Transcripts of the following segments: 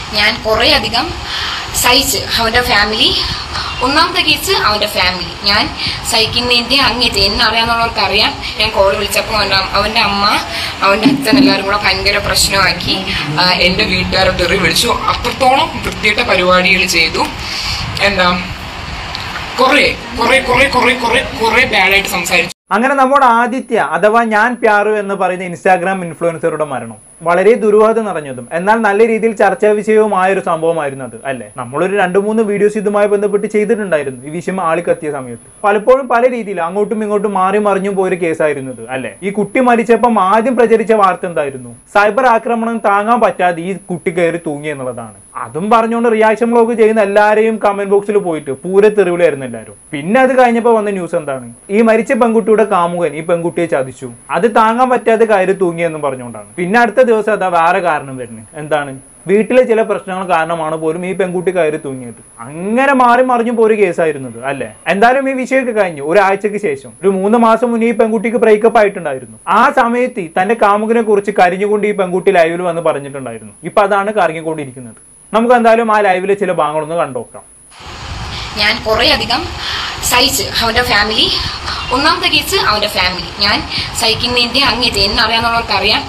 ഞാൻ കുറേ അധികം സഹിച്ച് അവൻ്റെ ഫാമിലി. ഒന്നാമത്തെ കേസ് അവൻ്റെ ഫാമിലി ഞാൻ സഹിക്കുന്നതിൻ്റെ അങ്ങേറ്റ് എന്നെ അറിയാവുന്നവർക്കറിയാം. ഞാൻ കോൾ വിളിച്ചപ്പോൾ അവൻ്റെ അമ്മ അവൻ്റെ അച്ഛൻ എല്ലാവരും കൂടെ ഭയങ്കര പ്രശ്നമാക്കി. എൻ്റെ വീട്ടുകാരെ തെറി വിളിച്ചു. അത്രത്തോളം വൃത്തിയിട്ട പരിപാടികൾ ചെയ്തു. എന്താ കുറേ കുറേ കുറേ കുറേ കുറേ കുറേ ബാഡായിട്ട് സംസാരിച്ചു. അങ്ങനെ നമ്മുടെ ആദിത്യ അഥവാ ഞാൻ പ്യാറു എന്ന് പറയുന്ന ഇൻസ്റ്റാഗ്രാം ഇൻഫ്ലുവൻസറുടെ മരണം വളരെ ദുരൂഹത നിറഞ്ഞതും എന്നാൽ നല്ല രീതിയിൽ ചർച്ചാ വിഷയവുമായ ഒരു സംഭവമായിരുന്നു അത്, അല്ലെ? നമ്മളൊരു 2-3 വീഡിയോസ് ഇതുമായി ബന്ധപ്പെട്ട് ചെയ്തിട്ടുണ്ടായിരുന്നു. ഈ വിഷയം ആളിക്കത്തിയ സമയത്ത് പലപ്പോഴും പല രീതിയിൽ അങ്ങോട്ടും ഇങ്ങോട്ടും മാറി മറിഞ്ഞും പോയൊരു കേസായിരുന്നത്, അല്ലെ? ഈ കുട്ടി മരിച്ചപ്പം ആദ്യം പ്രചരിച്ച വാർത്ത എന്തായിരുന്നു? സൈബർ ആക്രമണം താങ്ങാൻ പറ്റാതെ ഈ കുട്ടി കയറി തൂങ്ങി എന്നുള്ളതാണ്. അതും പറഞ്ഞുകൊണ്ട് റിയാക്ഷൻ ബ്ലോഗ് ചെയ്യുന്ന എല്ലാവരെയും കമന്റ് ബോക്സിൽ പോയിട്ട് പൂരെ തെറിവിലായിരുന്നു എല്ലാവരും. പിന്നെ അത് കഴിഞ്ഞപ്പോൾ വന്ന ന്യൂസ് എന്താണ്? ഈ മരിച്ച പെൺകുട്ടിയുടെ കാമുകൻ ഈ പെൺകുട്ടിയെ ചതിച്ചു, അത് താങ്ങാൻ പറ്റാതെ കയറി തൂങ്ങിയെന്നും പറഞ്ഞുകൊണ്ടാണ്. പിന്നെ അടുത്ത ദിവസം അതാ വേറെ കാരണം വരുന്നത്. എന്താണ്? വീട്ടിലെ ചില പ്രശ്നങ്ങൾ കാരണമാണ് പോലും ഈ പെൺകുട്ടി കയറി തൂങ്ങിയത്. അങ്ങനെ മാറി മറിഞ്ഞു പോയൊരു കേസായിരുന്നത്, അല്ലെ? എന്തായാലും ഈ വിഷയമൊക്കെ കഴിഞ്ഞു. ഒരാഴ്ചക്ക് ശേഷം ഒരു 3 മാസം മുന്നേ ഈ പെൺകുട്ടിക്ക് ബ്രേക്കപ്പ് ആയിട്ടുണ്ടായിരുന്നു. ആ സമയത്ത് തന്റെ കാമുകനെ കുറിച്ച് കരഞ്ഞുകൊണ്ട് ഈ പെൺകുട്ടി ലൈവിൽ വന്ന് പറഞ്ഞിട്ടുണ്ടായിരുന്നു. ഇപ്പൊ അതാണ് കറങ്ങിക്കൊണ്ടിരിക്കുന്നത്. നമുക്ക് എന്തായാലും ആ ലൈവിലെ ചില ഭാഗങ്ങളൊന്ന് കണ്ടുനോക്കാം. ഞാൻ കുറേ അധികം സഹിച്ച് അവൻ്റെ ഫാമിലി. ഒന്നാമത്തെ കേസ് അവൻ്റെ ഫാമിലി ഞാൻ സഹിക്കുന്നതിൻ്റെ അങ്ങേറ്റ് എന്നെ അറിയാവുന്നവർക്കറിയാം.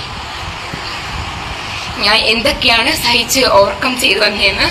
ഞാൻ എന്തൊക്കെയാണ് സഹിച്ച് ഓവർകം ചെയ്തു വന്നതെന്ന്.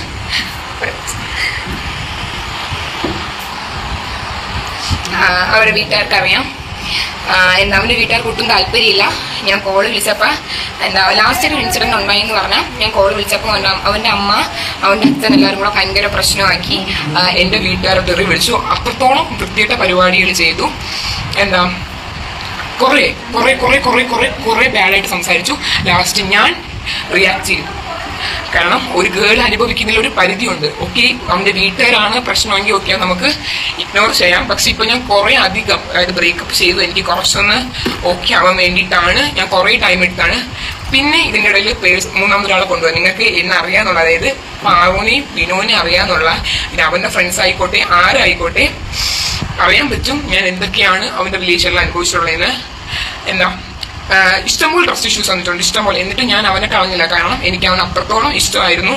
അവരുടെ വീട്ടുകാർക്കറിയാം. എന്താ അവൻ്റെ വീട്ടുകാർക്ക് ഒട്ടും താല്പര്യമില്ല. ഞാൻ കോൾ വിളിച്ചപ്പോൾ എന്താ ലാസ്റ്റ് ഒരു ഇൻസിഡൻറ്റ് ഉണ്ടായെന്ന് പറഞ്ഞാൽ ഞാൻ കോൾ വിളിച്ചപ്പോൾ അവൻ്റെ അമ്മ അവൻ്റെ അച്ഛൻ എല്ലാവരും കൂടെ ഭയങ്കര പ്രശ്നമാക്കി. എൻ്റെ വീട്ടുകാരെ തെറി വിളിച്ചു. അത്രത്തോളം വൃത്തിയിട്ട പരിപാടികൾ ചെയ്തു. എന്താ കുറേ കുറേ കുറേ കുറേ കുറേ കുറേ ബാഡായിട്ട് സംസാരിച്ചു. ലാസ്റ്റ് ഞാൻ റിയാക്ട് ചെയ്തു. കാരണം ഒരു ഗേൾ അനുഭവിക്കുന്നതിൽ ഒരു പരിധിയുണ്ട്. ഓക്കെ, അവൻ്റെ വീട്ടുകാരാണ് പ്രശ്നമെങ്കിൽ ഓക്കെ നമുക്ക് ഇഗ്നോർ ചെയ്യാം. പക്ഷെ ഇപ്പൊ ഞാൻ കുറേ അധികം അതായത് ബ്രേക്കപ്പ് ചെയ്തു. എനിക്ക് കുറച്ചൊന്ന് ഓക്കെ ആവാൻ വേണ്ടിയിട്ടാണ് ഞാൻ കുറേ ടൈം എടുത്താണ്. പിന്നെ ഇതിൻ്റെ ഇടയിൽ മൂന്നാമതൊരാളെ കൊണ്ടുപോകാൻ നിങ്ങൾക്ക് എന്നെ അറിയാന്നുള്ള, അതായത് പാവുനെയും ബിനോനെയും അറിയാന്നുള്ള, പിന്നെ അവൻ്റെ ഫ്രണ്ട്സ് ആയിക്കോട്ടെ ആരായിക്കോട്ടെ അറിയാൻ പറ്റും ഞാൻ എന്തൊക്കെയാണ് അവൻ്റെ റിലേഷനിൽ അനുഭവിച്ചിട്ടുള്ളതെന്ന്. എന്താ ഇഷ്ടംപോലെ ട്രസ്റ്റ് ഇഷ്യൂസ് വന്നിട്ടുണ്ട്, ഇഷ്ടംപോലെ. എന്നിട്ട് ഞാൻ അവനെ കളഞ്ഞില്ല. കാരണം എനിക്ക് അവൻ അത്രത്തോളം ഇഷ്ടമായിരുന്നു.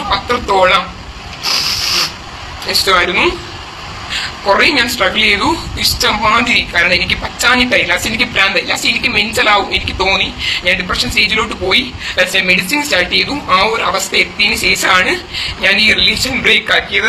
കുറേ ഞാൻ സ്ട്രഗിൾ ചെയ്തു, ഇഷ്ടമാതിരി. കാരണം എനിക്ക് പറ്റാഞ്ഞിട്ടായി. ലാസ്റ്റ് എനിക്ക് പ്രാന്തായി. ലാസ്റ്റ് എനിക്ക് മെന്റലാവും എനിക്ക് തോന്നി. ഞാൻ ഡിപ്രഷൻ സ്റ്റേജിലോട്ട് പോയി. ലാസ്റ്റ് മെഡിസിൻ സ്റ്റാർട്ട് ചെയ്തു. ആ ഒരു അവസ്ഥ എത്തിയതിന് ശേഷമാണ് ഞാൻ ഈ റിലേഷൻ ബ്രേക്ക് ആക്കിയത്.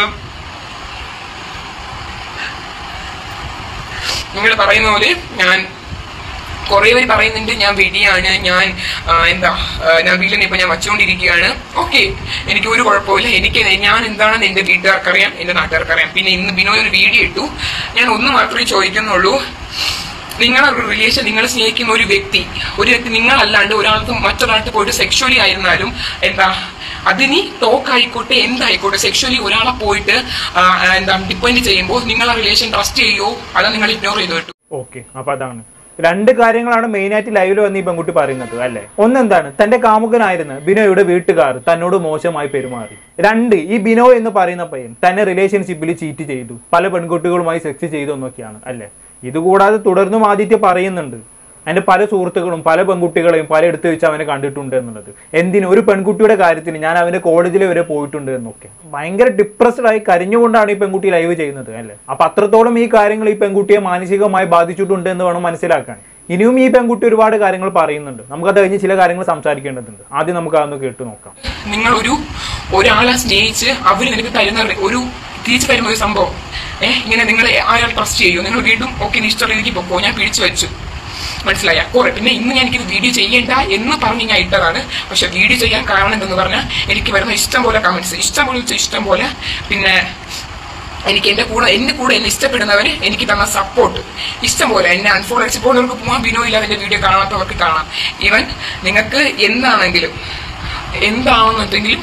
നിങ്ങൾ പറയുന്ന പോലെ ഞാൻ കുറേ പേര് പറയുന്നുണ്ട് ഞാൻ വെടിയാണ്, ഞാൻ വീട്ടിൽ ഇപ്പൊ ഞാൻ വച്ചുകൊണ്ടിരിക്കുകയാണ്. ഓക്കെ, എനിക്ക് ഒരു കുഴപ്പമില്ല. ഞാൻ എന്താണെന്ന് എൻ്റെ വീട്ടുകാർക്കറിയാം, എൻ്റെ നാട്ടുകാർക്കറിയാം. പിന്നെ ഇന്ന് ബിനോയ് ഒരു വീഡിയോ ഇട്ടു. ഞാൻ ഒന്ന് മാത്രമേ ചോദിക്കുന്നുള്ളൂ, നിങ്ങളൊരു റിലേഷൻ, നിങ്ങൾ സ്നേഹിക്കുന്ന ഒരു വ്യക്തി നിങ്ങളല്ലാണ്ട് മറ്റൊരാൾക്ക് പോയിട്ട് സെക്ഷുവലി ആയിരുന്നാലും അതിനി ടോക്ക് ആയിക്കോട്ടെ എന്തായിക്കോട്ടെ, സെക്ഷുവലി ഒരാളെ പോയിട്ട് ഡിപ്പെൻഡ് ചെയ്യുമ്പോൾ നിങ്ങൾ ആ റിലേഷൻ ട്രസ്റ്റ് ചെയ്യുമോ അതോ നിങ്ങൾ ഇഗ്നോർ ചെയ്തു കിട്ടും? ഓക്കെ, അപ്പൊ അതാണ് 2 കാര്യങ്ങളാണ് മെയിനായിട്ട് ലൈവിൽ വന്ന് ഈ പെൺകുട്ടി പറയുന്നത്, അല്ലെ? ഒന്നെന്താണ്, തന്റെ കാമുകനായിരുന്ന ബിനോയുടെ വീട്ടുകാർ തന്നോട് മോശമായി പെരുമാറി. 2, ഈ ബിനോ എന്ന് പറയുന്ന പയ്യൻ തന്നെ റിലേഷൻഷിപ്പിൽ ചീറ്റ് ചെയ്തു, പല പെൺകുട്ടികളുമായി സെക്സ് ചെയ്തു എന്നൊക്കെയാണ്, അല്ലെ? ഇതുകൂടാതെ തുടർന്നും ആദിത്യ പറയുന്നുണ്ട് എൻ്റെ പല സുഹൃത്തുക്കളും പല പെൺകുട്ടികളെയും പല എടുത്ത് വെച്ച് അവനെ കണ്ടിട്ടുണ്ട് എന്നുള്ളത്. ഒരു പെൺകുട്ടിയുടെ കാര്യത്തിന് ഞാൻ അവന്റെ കോളേജിൽ വരെ പോയിട്ടുണ്ട് എന്നൊക്കെ. ഭയങ്കര ഡിപ്രസ്ഡ് ആയി കരഞ്ഞുകൊണ്ടാണ് ഈ പെൺകുട്ടി ലൈവ് ചെയ്യുന്നത്, അല്ലെ? അപ്പൊ അത്രത്തോളം ഈ കാര്യങ്ങൾ ഈ പെൺകുട്ടിയെ മാനസികമായി ബാധിച്ചിട്ടുണ്ട് എന്ന് വേണം മനസ്സിലാക്കാൻ. ഇനിയും ഈ പെൺകുട്ടി ഒരുപാട് കാര്യങ്ങൾ പറയുന്നുണ്ട്. നമുക്കത് കഴിഞ്ഞ് ചില കാര്യങ്ങൾ സംസാരിക്കേണ്ടതുണ്ട്. ആദ്യം നമുക്ക് അതൊന്ന് കേട്ടു നോക്കാം. നിങ്ങൾ ഒരാളെ സ്നേഹിച്ച് അവര് നിനക്ക് തരുന്ന ഒരു തിരിച്ചു തരുന്ന ഒരു സംഭവം ഇങ്ങനെ നിങ്ങൾ അയാൾ ട്രസ്റ്റ് ചെയ്യൂ. നിങ്ങൾ വീണ്ടും ഓക്കെ ഇഷ്ടമുള്ള രീതിക്ക് പൊക്കോ, ഞാൻ പിടിച്ചു വെച്ചു, മനസ്സിലായ കുറെ. പിന്നെ ഇന്ന് ഞാൻ എനിക്കിത് വീഡിയോ ചെയ്യേണ്ട എന്ന് പറഞ്ഞ് ഞാൻ ഇട്ടതാണ്. പക്ഷെ വീഡിയോ ചെയ്യാൻ കാരണം എന്തെന്ന് പറഞ്ഞാൽ എനിക്ക് വരുന്ന ഇഷ്ടം പോലെ കമന്റ്സ്, ഇഷ്ടം പോലെ പിന്നെ എനിക്ക് എന്നെ കൂടെ എന്നെ ഇഷ്ടപ്പെടുന്നവര് എനിക്ക് തന്ന സപ്പോർട്ട് ഇഷ്ടം പോലെ. എന്നെ അൺഫോളോ അടിച്ച് പോകുന്നവർക്ക് പോകാൻ, ബിനോ ഇല്ല അതിന്റെ വീഡിയോ കാണാത്തവർക്ക് കാണാം. ഈവൻ നിങ്ങൾക്ക് എന്താണെന്നുണ്ടെങ്കിലും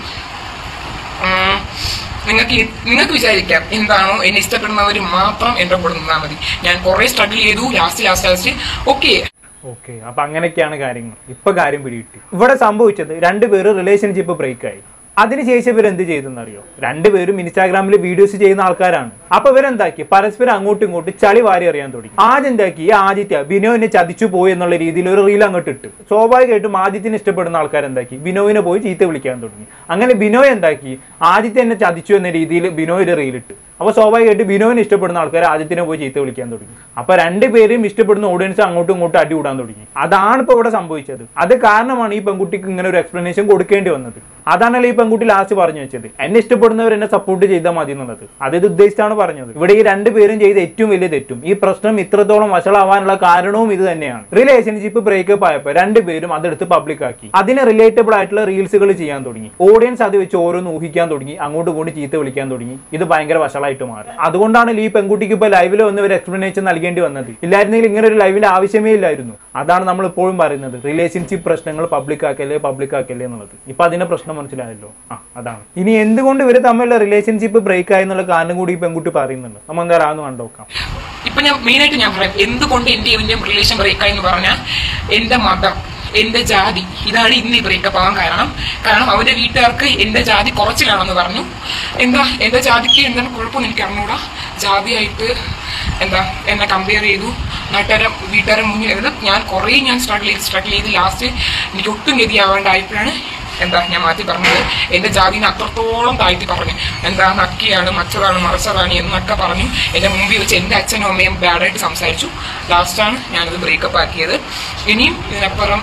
നിങ്ങൾക്ക് വിചാരിക്കാം എന്താണോ എന്നെ ഇഷ്ടപ്പെടുന്നവർ മാത്രം എന്റെ കൂടെ നിന്നാൽ മതി. ഞാൻ കുറെ സ്ട്രഗിൾ ചെയ്തു. ലാസ്റ്റ് ഓക്കെ, അപ്പൊ അങ്ങനെയൊക്കെയാണ് കാര്യങ്ങൾ. ഇപ്പൊ കാര്യം പിടികിട്ടി. ഇവിടെ സംഭവിച്ചത് 2 പേര് റിലേഷൻഷിപ്പ് ബ്രേക്ക് ആയി. അതിനുശേഷം ഇവരെന്ത് ചെയ്തെന്നറിയോ? രണ്ടുപേരും ഇൻസ്റ്റാഗ്രാമിൽ വീഡിയോസ് ചെയ്യുന്ന ആൾക്കാരാണ്. അപ്പൊ ഇവരെന്താക്കി, പരസ്പരം അങ്ങോട്ടും ഇങ്ങോട്ടും ചളി വാരി അറിയാൻ തുടങ്ങി. ആദ്യം എന്താക്കി, ഈ ആദിത്യ ബിനോയിനെ ചതിച്ചു പോയി എന്നുള്ള രീതിയിൽ ഒരു റീൽ അങ്ങോട്ട് ഇട്ടു. സ്വാഭാവികമായിട്ടും ആദിത്യനെ ഇഷ്ടപ്പെടുന്ന ആൾക്കാരെന്താക്കി, ബിനോയിനെ പോയി ചീത്ത വിളിക്കാൻ തുടങ്ങി. അങ്ങനെ ബിനോയ് എന്താക്കി, ആദിത്യ എന്നെ ചതിച്ചു എന്ന രീതിയിൽ ബിനോയ് ഒരു റീൽ ഇട്ടു. അപ്പോൾ സ്വാഭാവികമായിട്ട് ബിനോയിനെ ഇഷ്ടപ്പെടുന്ന ആൾക്കാർ ആദിത്യനെ പോയി ചീത്ത വിളിക്കാൻ തുടങ്ങി. അപ്പൊ രണ്ടുപേരും ഇഷ്ടപ്പെടുന്ന ഓഡിയൻസ് അങ്ങോട്ടും ഇങ്ങോട്ടും അടി കൂടാൻ തുടങ്ങി. അതാണ് ഇപ്പോൾ ഇവിടെ സംഭവിച്ചത്. അത് കാരണമാണ് ഈ പെൺകുട്ടിക്ക് ഇങ്ങനെ ഒരു എക്സ്പ്ലനേഷൻ കൊടുക്കേണ്ടി വന്നത്. അതാണല്ലോ ഈ പെൺകുട്ടി ലാസ്റ്റ് പറഞ്ഞു വെച്ചത്, എന്നെ ഇഷ്ടപ്പെടുന്നവർ എന്നെ സപ്പോർട്ട് ചെയ്താൽ മതി എന്നുള്ളത്. അത് ഉദ്ദേശിച്ചാണ് പറഞ്ഞത്. ഇവിടെ ഈ രണ്ടുപേരും ചെയ്ത ഏറ്റവും വലിയ തെറ്റും ഈ പ്രശ്നം ഇത്രത്തോളം വഷളാവാനുള്ള കാരണവും ഇത് തന്നെയാണ്. റിലേഷൻഷിപ്പ് ബ്രേക്കപ്പ് ആയപ്പോൾ രണ്ടുപേരും അതെടുത്ത് പബ്ലിക് ആക്കി. അതിന് റിലേറ്റബിൾ ആയിട്ടുള്ള റീൽസുകൾ ചെയ്യാൻ തുടങ്ങി. ഓഡിയൻസ് അത് വെച്ച് ഓരോന്ന് ഊഹിക്കാൻ തുടങ്ങി, അങ്ങോട്ടും ഇങ്ങോട്ടും ചീത്ത വിളിക്കാൻ തുടങ്ങി. ഇത് ഭയങ്കര വഷളായിട്ട് മാറി. അതുകൊണ്ടാണ് ഈ പെൺകുട്ടിക്ക് ഇപ്പോൾ ലൈവിൽ വന്ന് ഒരു എക്സ്പ്ലനേഷൻ നൽകേണ്ടി വന്നത്. ഇല്ലായിരുന്നെങ്കിൽ ഇങ്ങനെ ഒരു ലൈവിന്റെ ആവശ്യമേ ഇല്ലായിരുന്നു. അതാണ് നമ്മൾ ഇപ്പോഴും പറയുന്നത്, റിലേഷൻഷിപ്പ് പ്രശ്നങ്ങൾ പബ്ലിക് ആക്കല്ലേ എന്നുള്ളത്. ഇപ്പൊ അതിന്റെ പ്രശ്നം മനസ്സിലായല്ലോ. അതാണ്. ഇനി എന്തുകൊണ്ട് ഇവര് തമ്മിലുള്ള റിലേഷൻഷിപ്പ് ബ്രേക്ക് ആയി എന്നുള്ള കാരണം കൂടി ഈ പെൺകുട്ടി പറയുന്നുണ്ട്. നമ്മൾ എന്തായാലും കണ്ടോക്കാം. ഇപ്പൊ ഞാൻ മെയിനായിട്ട് ഞാൻ പറയാം എന്തുകൊണ്ട് എന്റെ റിലേഷൻ ബ്രേക്ക് ആയി എന്ന് പറഞ്ഞാൽ എന്റെ മതം, എന്റെ ജാതി, ഇതാണ് ഇന്ന് ബ്രേക്കപ്പ് ആവാൻ കാരണം അവന്റെ വീട്ടുകാർക്ക് എന്റെ ജാതി കുറച്ചിലാണെന്ന് പറഞ്ഞു. എന്റെ ജാതിക്ക് എന്താണ് കുഴപ്പമൊന്നും എനിക്ക് അറിഞ്ഞൂടാ. ജാതിയായിട്ട് എന്നെ കമ്പയർ ചെയ്തു. വീട്ടുകാരെ മുന്നിൽ ഞാൻ സ്ട്രഗിൾ ചെയ്ത് ലാസ്റ്റ് എനിക്ക് ഒട്ടും ഗതിയാവേണ്ടായപ്പോഴാണ് ഞാൻ മാറ്റി പറഞ്ഞത്. എന്റെ ജാതിനെ അത്രത്തോളം താഴ്ത്തി പറഞ്ഞു. നക്കിയാണ്, മച്ചതാണ്, മറച്ചതാണ് എന്നൊക്കെ പറഞ്ഞു. എന്റെ മുമ്പിൽ വെച്ച് എന്റെ അച്ഛനും അമ്മയും ബാഡായിട്ട് സംസാരിച്ചു. ലാസ്റ്റാണ് ഞാനത് ബ്രേക്കപ്പ് ആക്കിയത്. ഇനിയും ഇതിനപ്പുറം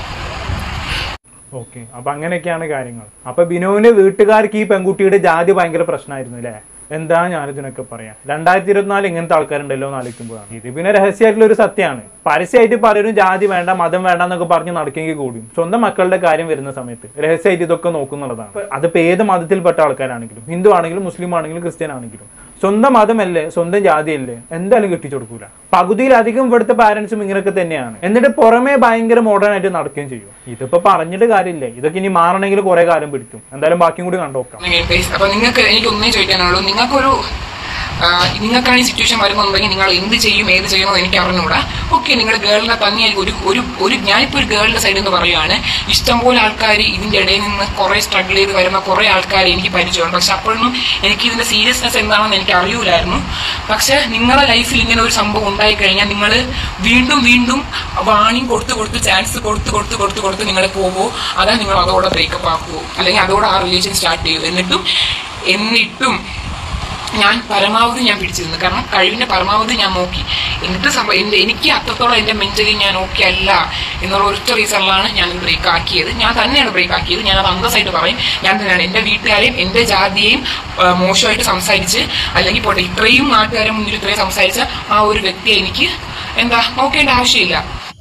ഓക്കെ. അപ്പൊ അങ്ങനെയൊക്കെയാണ് കാര്യങ്ങൾ. അപ്പൊ ബിനോവിന്റെ വീട്ടുകാർക്ക് ഈ പെൺകുട്ടിയുടെ ജാതി ഭയങ്കര പ്രശ്നമായിരുന്നു അല്ലേ? എന്താ ഞാനിതിനൊക്കെ പറയാം. 2024 ഇങ്ങനത്തെ ആൾക്കാരുണ്ടല്ലോ എന്ന് ആലോചിക്കുമ്പോഴാണ്. ഇത് പിന്നെ രഹസ്യമായിട്ടുള്ള ഒരു സത്യമാണ്. പരസ്യമായിട്ട് പലരും ജാതി വേണ്ട, മതം വേണ്ട എന്നൊക്കെ പറഞ്ഞ് നടക്കെങ്കിൽ കൂടിയും സ്വന്തം മക്കളുടെ കാര്യം വരുന്ന സമയത്ത് രഹസ്യമായിട്ട് ഇതൊക്കെ നോക്കുന്നുള്ളതാണ്. അതിപ്പോൾ ഏത് മതത്തിൽപ്പെട്ട ആൾക്കാരാണെങ്കിലും, ഹിന്ദു ആണെങ്കിലും മുസ്ലിം ആണെങ്കിലും ക്രിസ്ത്യൻ ആണെങ്കിലും, സ്വന്തം മതമല്ലേ സ്വന്തം ജാതിയല്ലേ എന്തായാലും കെട്ടിച്ചു കൊടുക്കൂല. പകുതിയിലധികം ഇവിടുത്തെ പാരന്റ്സും ഇങ്ങനെയൊക്കെ തന്നെയാണ്. എന്നിട്ട് പുറമേ ഭയങ്കര മോഡേൺ ആയിട്ട് നടക്കുകയും ചെയ്യും. ഇതിപ്പോ പറഞ്ഞിട്ട് കാര്യമില്ല. ഇതൊക്കെ ഇനി മാറണമെങ്കിൽ കുറെ കാലം പിടിക്കും. എന്തായാലും ബാക്കിയും കൂടി കണ്ടോക്കാം. അപ്പൊ നിങ്ങൾക്ക് എനിക്ക് ഒന്നേ ചോദിക്കാനുള്ളൂ, നിങ്ങൾക്കാണ് ഈ സിറ്റുവേഷൻ വരുന്നുണ്ടെങ്കിൽ നിങ്ങൾ എന്ത് ചെയ്യും ഏത് ചെയ്യുമെന്ന് എനിക്ക് അറിഞ്ഞുകൂടാ. ഓക്കെ, നിങ്ങൾ ഗേളിനെ തന്നെയായിരിക്കും ഞാനിപ്പോൾ ഒരു ഗേളിന്റെ സൈഡിൽ നിന്ന് പറയുകയാണ്. ഇഷ്ടംപോലെ ആൾക്കാർ ഇതിന്റെ ഇടയിൽ നിന്ന് കുറെ സ്ട്രഗിൾ ചെയ്ത് വരുമ്പോൾ കുറെ ആൾക്കാർ എനിക്ക് പരിചയമുണ്ട്. പക്ഷെ അപ്പോഴൊന്നും എനിക്ക് ഇതിന്റെ സീരിയസ്നെസ് എന്താണെന്ന് എനിക്ക് അറിയൂലായിരുന്നു. പക്ഷെ നിങ്ങളുടെ ലൈഫിൽ ഇങ്ങനെ ഒരു സംഭവം ഉണ്ടായിക്കഴിഞ്ഞാൽ നിങ്ങൾ വീണ്ടും വാണിംഗ് കൊടുത്ത് ചാൻസ് കൊടുത്ത് നിങ്ങൾ പോകുമോ, അതാ നിങ്ങൾ അതോടെ ബ്രേക്കപ്പ് ആക്കുമോ, അല്ലെങ്കിൽ അതോടെ ആ റിലേഷൻ സ്റ്റാർട്ട് ചെയ്യും. എന്നിട്ടും ഞാൻ പരമാവധി പിടിച്ചു നിന്നു. കാരണം കഴിവിന്റെ പരമാവധി ഞാൻ നോക്കി. എനിക്ക് അത്രത്തോളം എൻ്റെ മെന്റലി ഞാൻ ഓക്കെ അല്ല എന്നുള്ള ഒറ്റ റീസണിലാണ് ഞാൻ ബ്രേക്ക് ആക്കിയത്. ഞാൻ തന്നെയാണ് ബ്രേക്ക് ആക്കിയത്. ഞാനത് അന്തസ്സായിട്ട് പറയും. ഞാൻ തന്നെയാണ് എൻ്റെ വീട്ടുകാരെയും എൻ്റെ ജാതിയെയും മോശമായിട്ട് സംസാരിച്ച്, അല്ലെങ്കിൽ പോട്ടെ ഇത്രയും നാട്ടുകാരെ മുന്നിൽ ഇത്രയും സംസാരിച്ച ആ ഒരു വ്യക്തിയെ എനിക്ക് നോക്കേണ്ട ആവശ്യമില്ല.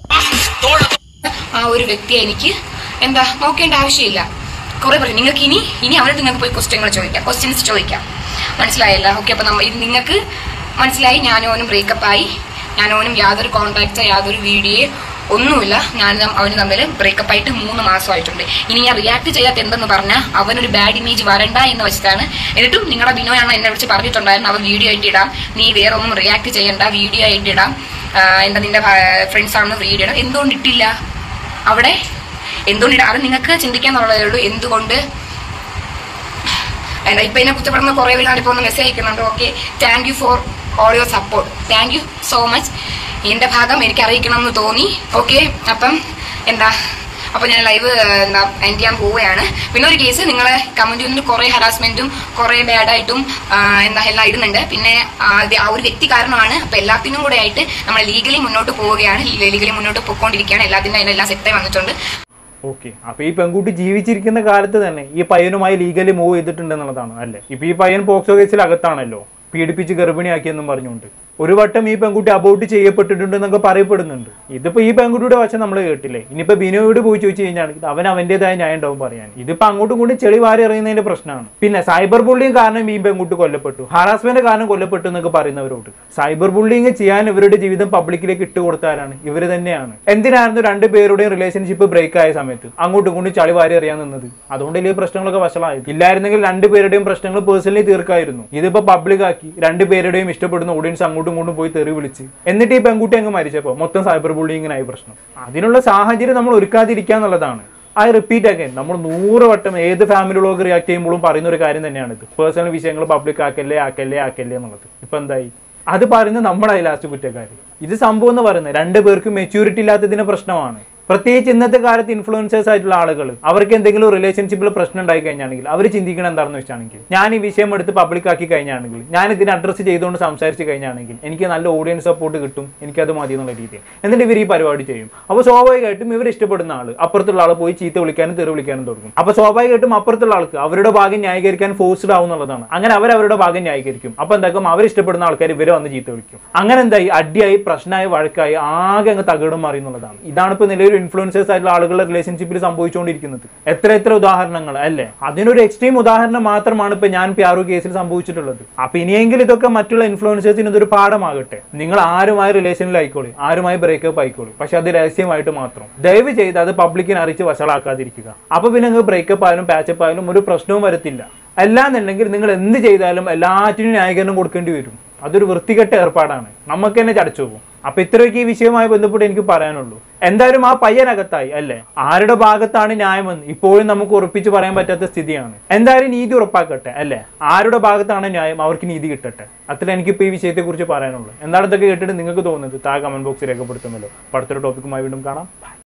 നോക്കേണ്ട ആവശ്യമില്ല. കുറെ പറയും നിങ്ങൾക്ക് ഇനി അവരുടെ നിങ്ങൾക്ക് പോയി ക്വസ്റ്റ്യൻസ് ചോദിക്കാം. മനസ്സിലായല്ല? ഓക്കെ. അപ്പൊ ഇത് നിങ്ങൾക്ക് മനസ്സിലായി. ഞാനോനും ബ്രേക്കപ്പായി. ഞാനോനും യാതൊരു കോൺടാക്റ്റോ യാതൊരു വീഡിയോ ഒന്നുമില്ല. അവന് തമ്മിൽ ബ്രേക്കപ്പ് ആയിട്ട് 3 മാസമായിട്ടുണ്ട്. ഇനി ഞാൻ റിയാക്ട് ചെയ്യാത്ത എന്തെന്ന് പറഞ്ഞാൽ അവനൊരു ബാഡ് ഇമേജ് വരണ്ട എന്ന് വെച്ചിട്ടാണ്. എന്നിട്ടും നിങ്ങളുടെ ബിനോയാണ് എന്നെ വിളിച്ച് പറഞ്ഞിട്ടുണ്ടായിരുന്നു, അവൻ വീഡിയോ ആയിട്ട് ഇടാം, നീ വേറെ ഒന്നും റിയാക്ട് ചെയ്യണ്ട, വീഡിയോ ആയിട്ട് ഇടാം, നിന്റെ ഫ്രണ്ട്സ് ആണെന്ന് വീഡിയോ ഇടാം. എന്തുകൊണ്ട് ഇട്ടില്ല അവിടെ? എന്തുകൊണ്ടിടാം? അത് നിങ്ങൾക്ക് ചിന്തിക്കാന്നുള്ളതേ ഉള്ളൂ. എന്തുകൊണ്ട് ഇപ്പൊ ഇതിനെ കുറ്റപ്പെടുന്ന കുറെ പേരാണ് ഇപ്പോൾ ഒന്ന് മെസ്സേജ് അയക്കുന്നുണ്ട്. Okay, thank you for all your support, thank you so much. എന്റെ ഭാഗം എനിക്ക് അറിയിക്കണം എന്ന് തോന്നി. ഓക്കെ, അപ്പം ഞാൻ ലൈവ് എൻഡ് ചെയ്യാൻ പോവുകയാണ്. പിന്നെ ഒരു കേസ്, നിങ്ങളെ കമന്റ് ചെയ്യുന്നതിന് കുറെ ഹറാസ്മെന്റും കുറെ ബാഡായിട്ടും എല്ലാം ഇടുന്നുണ്ട്. പിന്നെ ആ ഒരു വ്യക്തി കാരണമാണ്. അപ്പൊ എല്ലാത്തിനും കൂടെ ആയിട്ട് നമ്മൾ ലീഗലി മുന്നോട്ട് പോവുകയാണ്. ലീഗലി മുന്നോട്ട് പോയിക്കൊണ്ടിരിക്കുകയാണ്. എല്ലാത്തിൻ്റെ അതിനെല്ലാം സെറ്റായി വന്നിട്ടുണ്ട്. ഓക്കെ. അപ്പൊ ഈ പെൺകുട്ടി ജീവിച്ചിരിക്കുന്ന കാലത്ത് തന്നെ ഈ പയ്യനുമായി ലീഗലി മൂവ് ചെയ്തിട്ടുണ്ടെന്നുള്ളതാണ് അല്ലേ? ഇപ്പൊ ഈ പയ്യൻ പോക്സോ കേസിൽ അകത്താണല്ലോ, പീഡിപ്പിച്ച് ഗർഭിണിയാക്കിയെന്നും പറഞ്ഞുകൊണ്ട്. ഒരു വട്ടം ഈ പെൺകുട്ടി അബോർട്ട് ചെയ്യപ്പെട്ടിട്ടുണ്ടെന്നൊക്കെ പറയപ്പെടുന്നുണ്ട്. ഇതിപ്പോ ഈ പെൺകുട്ടിയുടെ വശം നമ്മൾ കേട്ടില്ലേ. ഇനിയിപ്പോ ബിനോയോട് പോയി ചോദിച്ചു കഴിഞ്ഞാൽ അവൻ അവന്റേതായ ന്യായം ഉണ്ടാവും പറയാൻ. ഇതിപ്പോ അങ്ങോട്ടും ഇങ്ങോട്ടും ചെളി വാരി എറിയുന്നതിന്റെ പ്രശ്നമാണ്. പിന്നെ സൈബർ ബുള്ളിങ് കാരണം ഈ പെൺകുട്ടി കൊല്ലപ്പെട്ടു, ഹറാസ്മെന്റ് കാരണം കൊല്ലപ്പെട്ടു എന്നൊക്കെ പറയുന്നവരോട് സൈബർ ബുള്ളിങ് ചെയ്യാൻ ഇവരുടെ ജീവിതം പബ്ലിക്കിലേക്ക് ഇട്ടുകൊടുത്താരാണ്? ഇവര് തന്നെയാണ്. എന്തിനായിരുന്നു 2 പേരുടെയും റിലേഷൻഷിപ്പ് ബ്രേക്ക് ആയ സമയത്ത് അങ്ങോട്ടും ഇങ്ങോട്ടും ചളി വാരി അറിയാൻ നിന്നത്? അതുകൊണ്ട് ഈ പ്രശ്നങ്ങളൊക്കെ വഷളായത്. ഇല്ലായിരുന്നെങ്കിൽ 2 പേരുടെയും പ്രശ്നങ്ങൾ പേഴ്സണലി തീർക്കായിരുന്നു. ഇതിപ്പോ പബ്ലിക് ആക്കി 2 പേരുടെയും ഇഷ്ടപ്പെടുന്ന ഓഡിയൻസ് അങ്ങോട്ടും ഇങ്ങോട്ടും പോയി തെറി വിളിച്ച്, എന്നിട്ട് ഈ പെൺകുട്ടി അങ്ങ് മരിച്ചപ്പോൾ മൊത്തം സൈബർ ബുള്ളിങ്ങിനായി പ്രശ്നം. അതിനുള്ള സാഹചര്യം നമ്മൾ ഒരുക്കാതിരിക്കുക എന്നുള്ളതാണ്. ഐ റിപ്പീറ്റ് അഗൈൻ, നമ്മൾ 100 വട്ടം ഏത് ഫാമിലി വ്ളോഗ് റിയാക്ട് ചെയ്യുമ്പോഴും പറയുന്ന ഒരു കാര്യം തന്നെയാണിത്. പേഴ്സണൽ വിഷയങ്ങൾ പബ്ലിക് ആക്കല്ലേ എന്നുള്ളത്. ഇപ്പൊ എന്തായി? അത് പറയുന്നത് നമ്മളായി ലാസ്റ്റ് കുറ്റക്കാർ. ഇത് സംഭവം എന്ന് പറയുന്നത് 2 പേർക്കും മെച്യൂരിറ്റി ഇല്ലാത്തതിന്റെ പ്രശ്നമാണ്. പ്രത്യേകിച്ച് ഇന്നത്തെ കാലത്ത് ഇൻഫ്ലുവൻസേഴ്സ് ആയിട്ടുള്ള ആളുകൾ അവർക്ക് എന്തെങ്കിലും റിലേഷൻഷിപ്പിൽ പ്രശ്നം ഉണ്ടായി കഴിഞ്ഞാണെങ്കിൽ അവർ ചിന്തിക്കണം എന്താണെന്ന് വെച്ചാണെങ്കിൽ, ഞാൻ ഈ വിഷയം എടുത്ത് പബ്ലിക് ആക്കി കഴിഞ്ഞാണെങ്കിൽ, ഞാൻ ഇതിനെ അഡ്രസ്സ് ചെയ്തുകൊണ്ട് സംസാരിച്ച് കഴിഞ്ഞാണെങ്കിൽ എനിക്ക് നല്ല ഓഡിയൻസ് സപ്പോർട്ട് കിട്ടും, എനിക്കത് മതി എന്നുള്ള രീതിയിൽ എന്നിട്ട് ഇവർ ഈ പരിപാടി ചെയ്യും. അപ്പോൾ സ്വാഭാവികമായിട്ടും ഇവർ ഇഷ്ടപ്പെടുന്ന ആൾ അപ്പുറത്തുള്ള ആൾ പോയി ചീത്ത വിളിക്കാനും തെറി വിളിക്കാനും തുടങ്ങും. അപ്പോൾ സ്വാഭാവികമായിട്ടും അപ്പുറത്തുള്ള ആൾക്ക് അവരുടെ ഭാഗം ന്യായീകരിക്കാൻ ഫോഴ്സ്ഡ് ആവും എന്നുള്ളതാണ്. അങ്ങനെ അവരുടെ ഭാഗം ന്യായീകരിക്കും. അപ്പോൾ എന്താക്കും, അവർ ഇഷ്ടപ്പെടുന്ന ആൾക്കാർ ഇവരെ വന്ന് ചീത്ത വിളിക്കും. അങ്ങനെ എന്തായി, അടിയായി, പ്രശ്നമായി, വഴക്കായി, ആകെ അങ്ങ് തകിടം മാറി എന്നുള്ളതാണ്. ഇതാണ് ഇപ്പോൾ നിലവിൽ ഇൻഫ്ലുവൻസേഴ്സ് ആയിട്ടുള്ള ആളുകളുടെ റിലേഷൻഷിപ്പിൽ സംഭവിച്ചുകൊണ്ടിരിക്കുന്നത്. എത്ര ഉദാഹരണങ്ങൾ അല്ലേ? അതിനൊരു എക്സ്ട്രീം ഉദാഹരണം മാത്രമാണ് ഇപ്പൊ ഞാൻ പ്യാറു കേസിൽ സംഭവിച്ചിട്ടുള്ളത്. അപ്പൊ ഇനിയെങ്കിലും ഇതൊക്കെ മറ്റുള്ള ഇൻഫ്ലുവൻസേഴ്സിന് ഇതൊരു പാഠമാകട്ടെ. നിങ്ങൾ ആരുമായി റിലേഷനിലായിക്കോളി, ആരുമായി ബ്രേക്കപ്പ് ആയിക്കോളി, പക്ഷെ അത് രഹസ്യമായിട്ട് മാത്രം. ദയവ് ചെയ്ത് അത് പബ്ലിക്കിനെ അറിയിച്ച് വഷളാക്കാതിരിക്കുക. അപ്പൊ പിന്നെ നിങ്ങൾക്ക് ബ്രേക്കപ്പ് ആയാലും പാച്ചപ്പ് ആയാലും ഒരു പ്രശ്നവും വരത്തില്ല. അല്ലാന്നുണ്ടെങ്കിൽ നിങ്ങൾ എന്ത് ചെയ്താലും എല്ലാറ്റിനും ന്യായീകരണം കൊടുക്കേണ്ടി വരും. അതൊരു വൃത്തികെട്ട ഏർപ്പാടാണ്, നമുക്ക് തന്നെ ചടച്ചു പോകും. അപ്പൊ ഇത്രയൊക്കെ ഈ വിഷയവുമായി ബന്ധപ്പെട്ട് എനിക്ക് പറയാനുള്ളൂ. എന്തായാലും ആ പയ്യനകത്തായി അല്ലേ? ആരുടെ ഭാഗത്താണ് ന്യായമെന്ന് ഇപ്പോഴും നമുക്ക് ഉറപ്പിച്ച് പറയാൻ പറ്റാത്ത സ്ഥിതിയാണ്. എന്തായാലും നീതി ഉറപ്പാക്കട്ടെ അല്ലേ? ആരുടെ ഭാഗത്താണ് ന്യായം അവർക്ക് നീതി കിട്ടട്ടെ. അത്ര എനിക്കിപ്പോൾ ഈ വിഷയത്തെ കുറിച്ച് പറയാനുള്ളൂ. എന്താണ് ഇതൊക്കെ കേട്ടിട്ട് നിങ്ങൾക്ക് തോന്നുന്നത്? താഴെ കമന്റ് ബോക്സിൽ രേഖപ്പെടുത്തുമല്ലോ. അടുത്തൊരു ടോപ്പിക്കുമായി വീണ്ടും കാണാം.